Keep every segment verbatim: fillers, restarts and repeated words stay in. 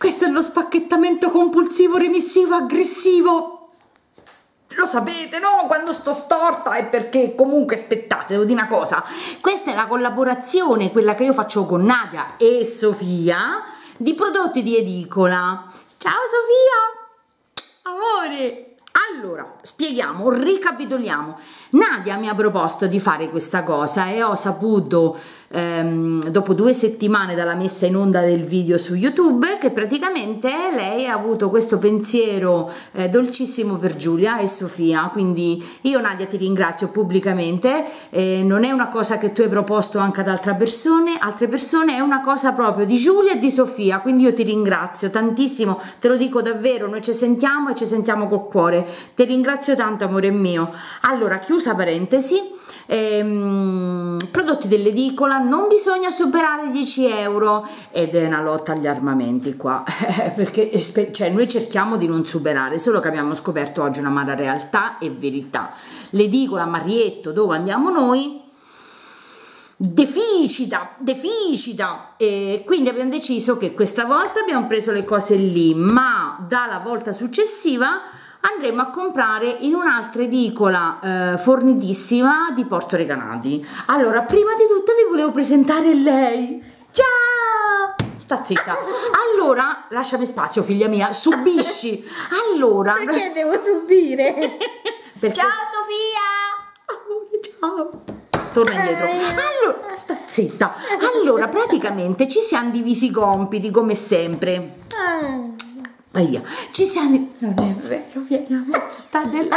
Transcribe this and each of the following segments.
Questo è lo spacchettamento compulsivo, remissivo, aggressivo. Lo sapete, no? Quando sto storta è perché comunque, aspettate, devo dire una cosa. Questa è la collaborazione, quella che io faccio con Nadia e Sofia, di prodotti di edicola. Ciao Sofia! Amore! Allora, spieghiamo, ricapitoliamo. Nadia mi ha proposto di fare questa cosa e ho saputo ehm, dopo due settimane dalla messa in onda del video su YouTube che praticamente lei ha avuto questo pensiero eh, dolcissimo per Giulia e Sofia. Quindi io, Nadia, ti ringrazio pubblicamente. Eh, non è una cosa che tu hai proposto anche ad altre persone, altre persone, è una cosa proprio di Giulia e di Sofia, quindi io ti ringrazio tantissimo, te lo dico davvero, noi ci sentiamo e ci sentiamo col cuore. Ti ringrazio tanto, amore mio. Allora, chiusa parentesi, ehm, prodotti dell'edicola, non bisogna superare i dieci euro ed è una lotta agli armamenti qua perché cioè, noi cerchiamo di non superare, solo che abbiamo scoperto oggi un'amara realtà e verità. L'edicola Marietto, dove andiamo noi, deficita, deficita, e quindi abbiamo deciso che questa volta abbiamo preso le cose lì, ma dalla volta successiva andremo a comprare in un'altra edicola eh, fornitissima di Porto Recanati. Allora, prima di tutto vi volevo presentare lei. Ciao! Sta zitta. Allora, lasciami spazio, figlia mia, subisci. Allora, perché devo subire? Perché... Ciao Sofia! Ciao! Torna indietro. Allora, sta zitta. Allora, praticamente ci siamo divisi i compiti come sempre. Vai via. Ci siamo. Non è vero, vieni a della...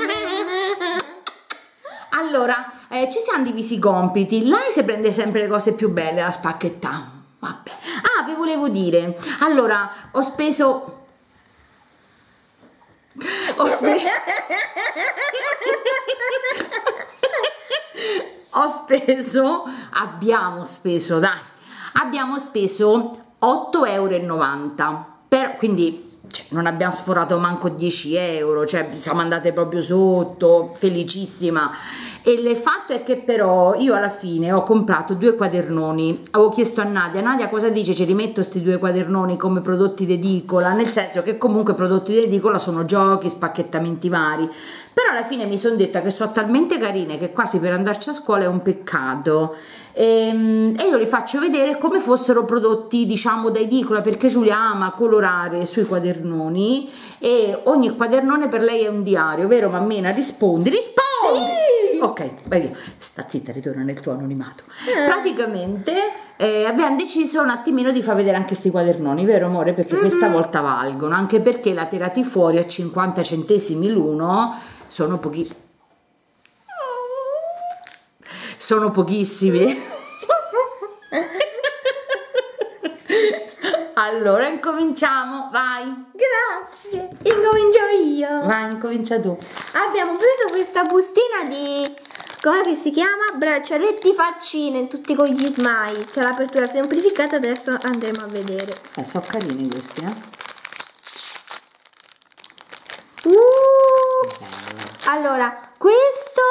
Allora, eh, ci siamo divisi i compiti. Lei si prende sempre le cose più belle da spacchettare. Vabbè. Ah, vi volevo dire. Allora, ho speso. Ho speso. Ho speso, abbiamo speso, dai, abbiamo speso otto e novanta euro, per, quindi cioè, non abbiamo sforato manco dieci euro, cioè siamo andate proprio sotto, felicissima. E il fatto è che però io alla fine ho comprato due quadernoni, avevo chiesto a Nadia, Nadia cosa dice, ci rimetto questi due quadernoni come prodotti d'edicola, nel senso che comunque prodotti d'edicola sono giochi, spacchettamenti vari, però alla fine mi sono detta che sono talmente carine che quasi per andarci a scuola è un peccato. E, e io li faccio vedere come fossero prodotti, diciamo, da edicola, perché Giulia ama colorare sui quadernoni e ogni quadernone per lei è un diario, vero mammina? Rispondi, rispondi! Sì! Ok, vai via, sta zitta, ritorna nel tuo anonimato. Eh. Praticamente eh, abbiamo deciso un attimino di far vedere anche questi quadernoni, vero amore? Perché mm-hmm. questa volta valgono, anche perché la tirati fuori a cinquanta centesimi l'uno, sono pochi... sono pochissimi. Allora incominciamo, vai. Grazie, incomincio io. Vai, incomincia tu. Abbiamo preso questa bustina di, come che si chiama? Braccialetti faccine, tutti con gli smile. C'è l'apertura semplificata, adesso andremo a vedere. Eh, sono carini questi, eh. Uh, allora, questo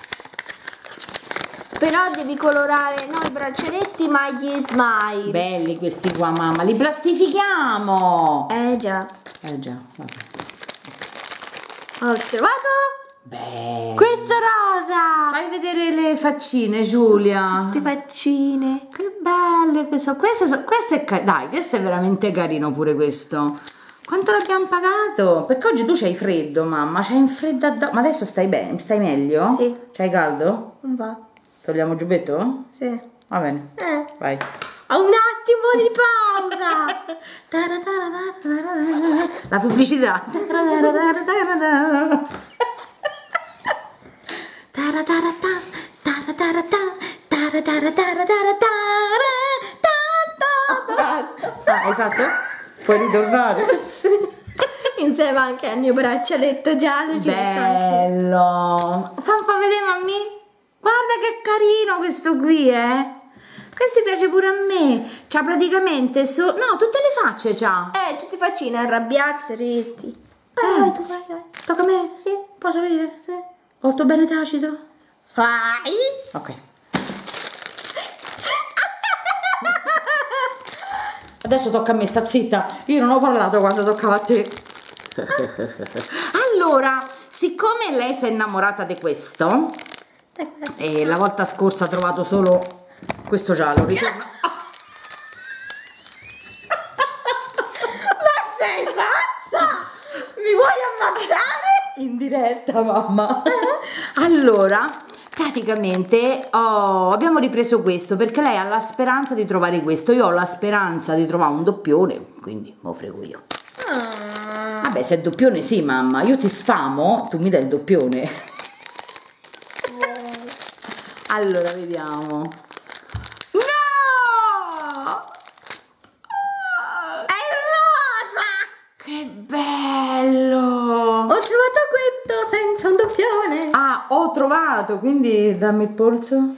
però devi colorare non i braccialetti ma gli smile. Belli questi qua, mamma, li plastifichiamo. Eh già. Eh già, vabbè. Ho osservato. Bello. Questo rosa. Fai vedere le faccine, Giulia. Tutte faccine. Che belle che sono. Questo, so, questo è carino. Dai, questo è veramente carino pure questo. Quanto l'abbiamo pagato? Perché oggi tu c'hai freddo, mamma. C'hai un freddo addosso. Ma adesso stai bene? Stai meglio? Sì. C'hai caldo? Un po'. Togliamo il giubbetto? Sì. Va bene. Eh. Vai. Ho un attimo di pausa. La pubblicità. Ah, hai fatto? Puoi ritornare? Insieme anche al mio braccialetto giallo. Bello. Fammi fa vedere, mammi. Guarda che carino questo qui, eh. Questo piace pure a me. C'ha praticamente so... no, tutte le facce c'ha. Eh, tutte faccine, arrabbiate, tristi. Eh, Vai, tu vai, vai. Tocca a me? Sì. Posso vedere? Sì. Molto bene tacito? Vai. Ok. Adesso tocca a me, sta zitta. Io non ho parlato quando toccava a te. Allora, siccome lei si è innamorata di questo e la volta scorsa ha trovato solo questo giallo, ritorna. Ma sei pazza? Mi vuoi ammazzare? In diretta, mamma. Allora, praticamente oh, abbiamo ripreso questo perché lei ha la speranza di trovare questo. Io ho la speranza di trovare un doppione, quindi me lo frego io. Ah. Vabbè, se è doppione sì, mamma. Io ti sfamo, tu mi dai il doppione. Allora, vediamo. No! È rosa! Che bello! Ho trovato questo senza un doppione. Ah, ho trovato, quindi dammi il polso. No,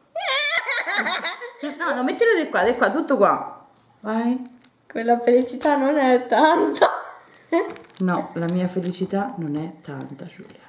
no, mettilo di qua, di qua, tutto qua. Vai. Quella felicità non è tanta. No, la mia felicità non è tanta, Giulia.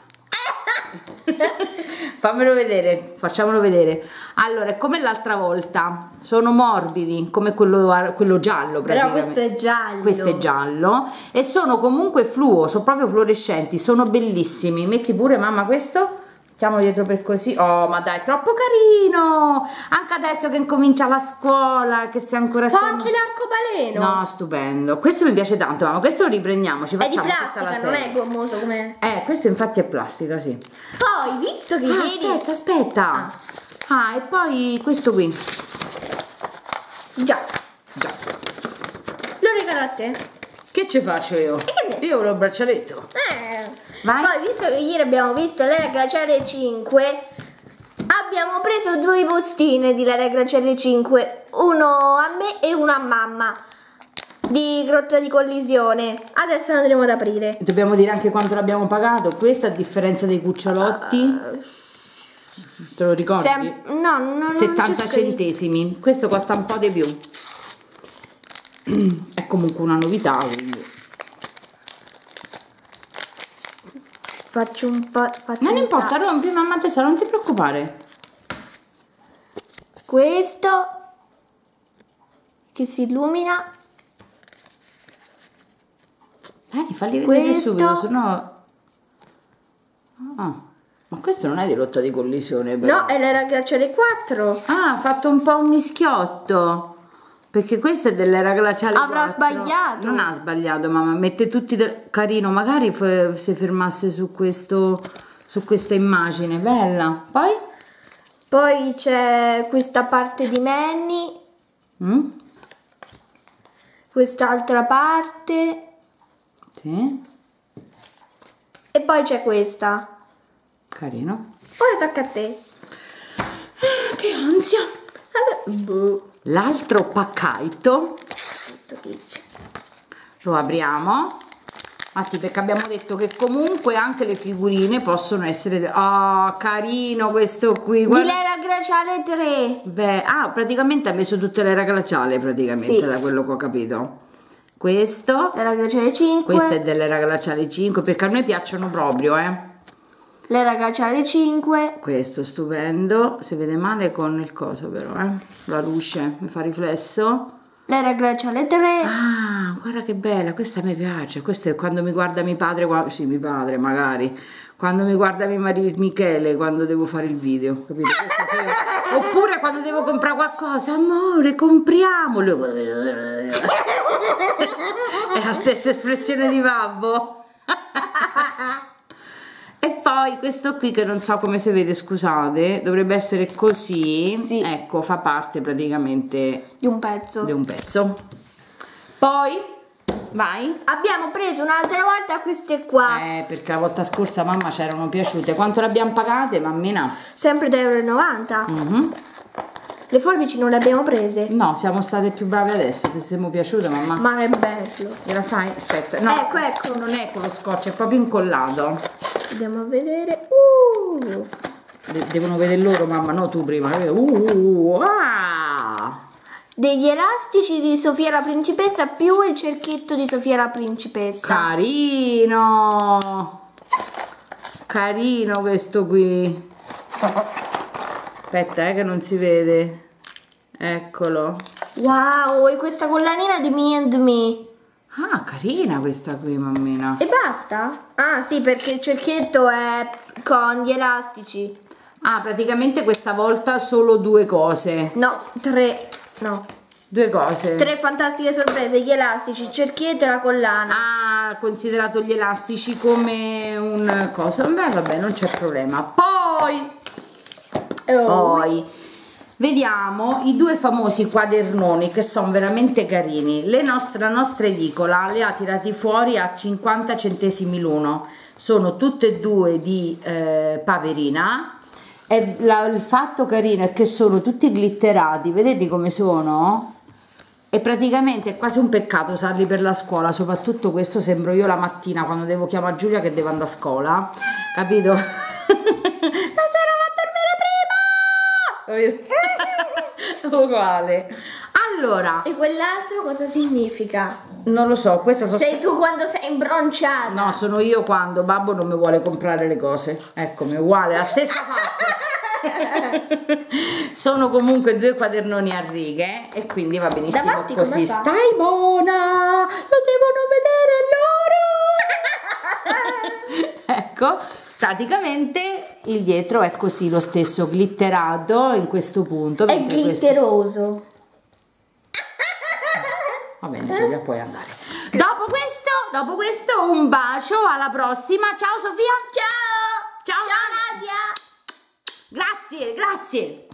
Fammelo vedere, facciamolo vedere. Allora, è come l'altra volta, sono morbidi, come quello, quello giallo praticamente. Però questo è giallo. Questo è giallo e sono comunque fluo, sono proprio fluorescenti, sono bellissimi. Metti pure, mamma, questo. Mettiamolo dietro per così. Oh, ma dai, è troppo carino. Anche adesso che incomincia la scuola, che sei ancora... Fa anche l'arcobaleno. No, stupendo. Questo mi piace tanto, mamma. Questo lo riprendiamo, ci È di facciamo tutta la plastica, non serie. è gommoso come... Eh, questo infatti è plastica, sì. Poi, visto che Ah, ieri... aspetta, aspetta. Ah, e poi questo qui. Già, Già. lo regalo a te. Che ci faccio io? che ne- Io volevo il braccialetto. Eh. Vai. Poi, visto che ieri abbiamo visto l'era glaciale cinque, abbiamo preso due bustine di l'era glaciale cinque, uno a me e uno a mamma, di Grotta di Collisione. Adesso lo andremo ad aprire. Dobbiamo dire anche quanto l'abbiamo pagato. Questo a differenza dei cucciolotti. Te lo ricordi? Sem- no, no, non settanta c'è scritto. centesimi. Questo costa un po' di più. È comunque una novità, quindi. Faccio un po'. Faccio Non un importa, po'. rompi, mamma Tessa, non ti preoccupare. Questo che si illumina. Eh, falli vedere Questo- subito, sennò... Ah, ma questo non è di rotta di collisione, però. No, è l'era glaciale quattro. Ah, ha fatto un po' un mischiotto. Perché questo è dell'era glaciale Avrà quattro. sbagliato. Non ha sbagliato, mamma. Mette tutti... del- Carino, magari f- si fermasse su questo... Su questa immagine. Bella. Poi? Poi c'è questa parte di Manny, Mm? quest'altra parte Sì. e poi c'è questa. Carino. Poi tocca a te. Che ansia. Vabbè, boh. L'altro pacchetto Tutto dice. lo apriamo. Ah sì, perché abbiamo detto che comunque anche le figurine possono essere... Oh, carino questo qui. Di Guarda. l'era glaciale tre. Beh, ah, praticamente ha messo tutte l'era glaciale, praticamente, Sì. da quello che ho capito. Questo, L'era glaciale cinque. questo è dell'era glaciale cinque, perché a noi piacciono proprio, eh. L'era glaciale cinque. Questo, stupendo. Si vede male con il coso, però, eh. La luce mi fa riflesso. L'era glaciale tre. Ah, guarda che bella, questa mi piace. Questo è quando mi guarda mio padre, qua- sì, mio padre magari, quando mi guarda mio marito Michele, quando devo fare il video, capito? Questa sì. Oppure quando devo comprare qualcosa, amore, compriamolo. È la stessa espressione di babbo. E poi questo qui che non so come si vede, scusate, dovrebbe essere così. Sì. Ecco, fa parte praticamente Di un pezzo. di un pezzo. Poi vai. Abbiamo preso un'altra volta queste qua. Eh, perché la volta scorsa mamma ci erano piaciute. Quanto le abbiamo pagate, mammina? Sempre da euro e novanta. Mhm. Le forbici non le abbiamo prese. No, siamo state più brave adesso. Ti siamo piaciute, mamma? Ma che bello. Gliela fai? Aspetta. No, Ecco, ecco. non è con lo scotch, è proprio incollato. Andiamo a vedere. Uh. De- devono vedere loro, mamma, no tu prima. Uh, ah. Degli elastici di Sofia la principessa più il cerchietto di Sofia la principessa. Carino. Carino questo qui. Aspetta, eh, che non si vede. Eccolo. Wow, e questa collanina di Me and Me. Ah, carina questa qui, mammina. E basta? Ah sì, perché il cerchietto è con gli elastici. Ah, praticamente questa volta solo due cose. No, tre. No. Due cose. Tre fantastiche sorprese, gli elastici, il cerchietto e la collana. Ah, considerato gli elastici come un coso. Beh, vabbè, non c'è problema. Poi, Oh. poi, vediamo i due famosi quadernoni che sono veramente carini. Le nostre, la nostra edicola le ha tirati fuori a cinquanta centesimi l'uno. Sono tutte e due di eh, Paperina. E la, il fatto carino è che sono tutti glitterati, vedete come sono? E praticamente è quasi un peccato usarli per la scuola, soprattutto questo sembro io la mattina quando devo chiamare Giulia che devo andare a scuola, capito? La sera va a dormire prima! Uguale. Allora, E quell'altro cosa significa? non lo so, questa sono... Sei tu quando sei imbronciata. No, sono io quando babbo non mi vuole comprare le cose. Eccomi, uguale, la stessa faccia. Sono comunque due quadernoni a righe e quindi va benissimo Davanti così. come fa? Stai buona, lo devono vedere loro. Ecco, praticamente il dietro è così, lo stesso glitterato in questo punto. È mentre questo- glitteroso. Va bene Giulia, puoi andare. Dopo questo, dopo questo un bacio, alla prossima. Ciao Sofia. Ciao! Ciao, Ciao Nadia! Grazie, grazie.